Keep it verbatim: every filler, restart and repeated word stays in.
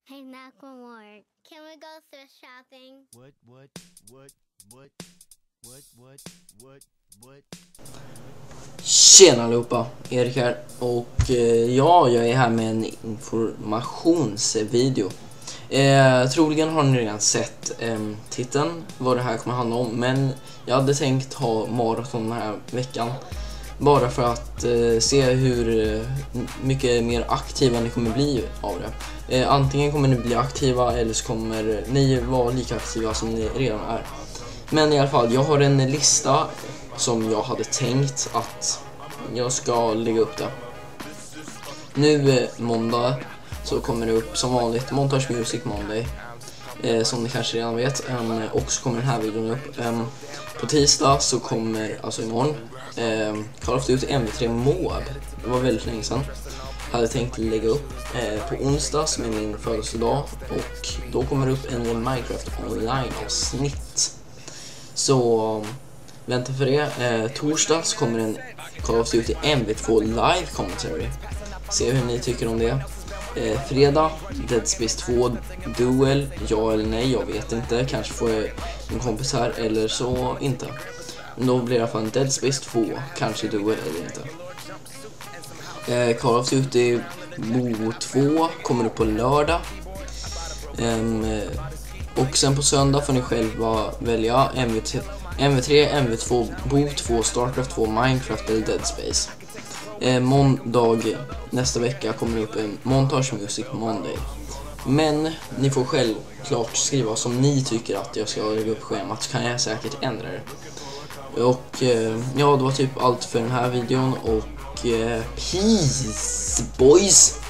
Hey, Macklemore, can we go thrift shopping? What, what, what, what, what, what, what, what? Tjena allihopa, Erik här och eh, ja, jag är här med en informationsvideo. Eh, troligen har ni redan sett eh, titeln, vad det här kommer handla om, men jag hade tänkt ha maraton den här veckan. Bara för att eh, se hur eh, mycket mer aktiva ni kommer bli av det. Eh, antingen kommer ni bli aktiva eller så kommer ni vara lika aktiva som ni redan är. Men i alla fall, jag har en lista som jag hade tänkt att jag ska lägga upp det. Nu eh, måndag så kommer det upp som vanligt Montage Music Monday. Eh, som ni kanske redan vet. Um, och så kommer den här videon upp. Um, på tisdag så kommer, alltså imorgon, um, Call of Duty M V tre Moab. Det var väldigt länge sedan. Jag hade tänkt lägga upp eh, på onsdag som är min födelsedag. Och då kommer det upp en Minecraft online-avsnitt. Så um, vänta för det. Eh, torsdag så kommer en Call of Duty M V två live commentary. Se hur ni tycker om det. Eh, fredag, Dead Space två Duel, ja eller nej, jag vet inte. Kanske får jag en kompis här eller så inte. Men då blir det i alla fall en Dead Space två, kanske Duel eller inte. Eh, Call of Duty Bo två kommer upp på lördag. Eh, och sen på söndag får ni själva välja M V tre, M V tre, M V två, Bo två, Starcraft två, Minecraft eller Dead Space. Eh, måndag nästa vecka kommer upp en Montage Music Monday. Men ni får självklart skriva som ni tycker att jag ska lägga upp schemat, så kan jag säkert ändra det. Och eh, ja, det var typ allt för den här videon och eh, peace boys!